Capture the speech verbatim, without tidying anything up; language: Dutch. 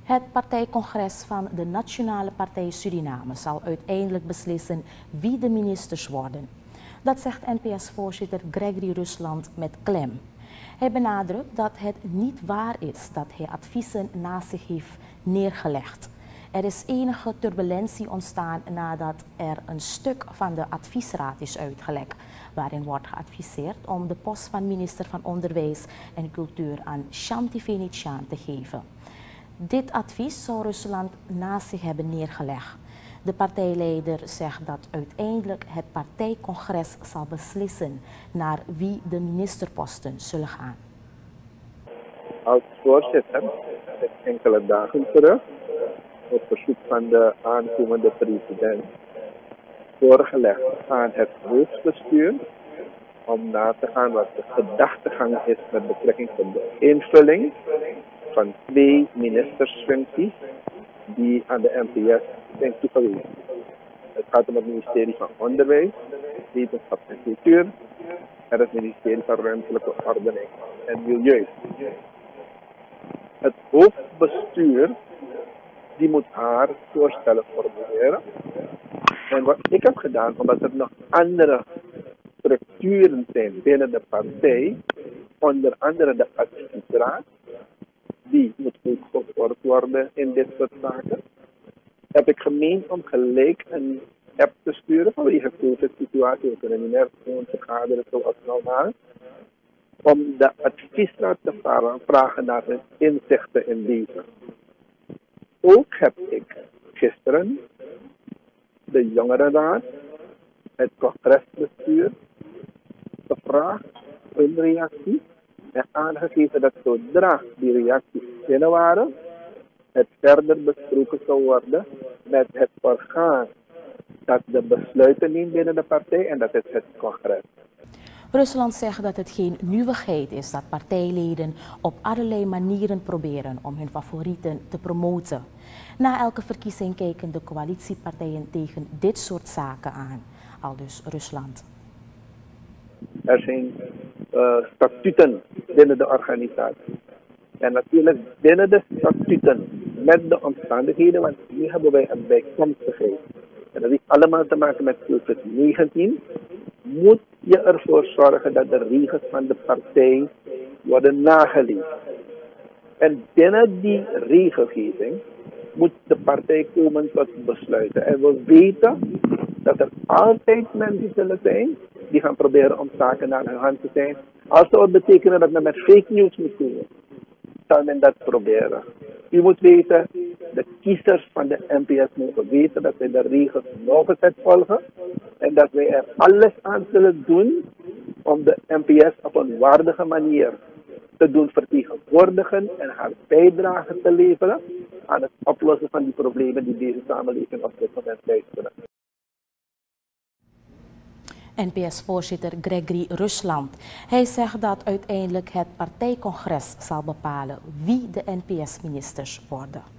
Het partijcongres van de Nationale Partij Suriname zal uiteindelijk beslissen wie de ministers worden. Dat zegt N P S-voorzitter Gregory Rusland met klem. Hij benadrukt dat het niet waar is dat hij adviezen naast zich heeft neergelegd. Er is enige turbulentie ontstaan nadat er een stuk van de adviesraad is uitgelekt, waarin wordt geadviseerd om de post van minister van Onderwijs en Cultuur aan Shanti Venetiaan te geven. Dit advies zou Rusland naast zich hebben neergelegd. De partijleider zegt dat uiteindelijk het partijcongres zal beslissen naar wie de ministerposten zullen gaan. Als voorzitter heb enkele dagen terug op verzoek van de aankomende president voorgelegd aan het hoofdbestuur om na te gaan wat de gedachtegang is met betrekking tot de invulling van twee ministersfuncties die aan de N P S zijn toegewezen. Het gaat om het ministerie van Onderwijs, Wetenschap en Cultuur en het ministerie van Ruimtelijke Ordening en Milieu. Het hoofdbestuur die moet haar voorstellen formuleren. En wat ik heb gedaan, omdat er nog andere structuren zijn binnen de partij, onder andere de adviesraad, die moet ook gehoord worden in dit soort zaken, heb ik gemeend om gelijk een app te sturen vanwege de COVID-situatie. We kunnen niet meer gewoon vergaderen zoals normaal. Om de adviesraad te vragen naar hun inzichten in deze. Ook heb ik gisteren de jongerenraad, het congresbestuur, gevraagd hun reactie en aangegeven dat zodra die reacties binnen waren, het verder besproken zou worden met het orgaan dat de besluiten neemt binnen de partij en dat is het congres. Rusland zegt dat het geen nieuwigheid is dat partijleden op allerlei manieren proberen om hun favorieten te promoten. Na elke verkiezing kijken de coalitiepartijen tegen dit soort zaken aan, aldus Rusland. Er zijn uh, statuten binnen de organisatie. En natuurlijk binnen de statuten, met de omstandigheden, want nu hebben wij een bijkomstigheid. En dat heeft allemaal te maken met COVID negentien. Moet je ervoor zorgen dat de regels van de partij worden nageleefd. En binnen die regelgeving moet de partij komen tot besluiten. En we weten dat er altijd mensen zullen zijn die gaan proberen om zaken naar hun hand te zijn. Als dat betekent dat men met fake news moet komen, zal men dat proberen. U moet weten, de kiezers van de N P S mogen weten dat wij de regels nauwgezet volgen. En dat wij er alles aan zullen doen om de N P S op een waardige manier te doen vertegenwoordigen en haar bijdrage te leveren aan het oplossen van die problemen die deze samenleving op dit moment luisteren. N P S-voorzitter Gregory Rusland. Hij zegt dat uiteindelijk het partijcongres zal bepalen wie de N P S-ministers worden.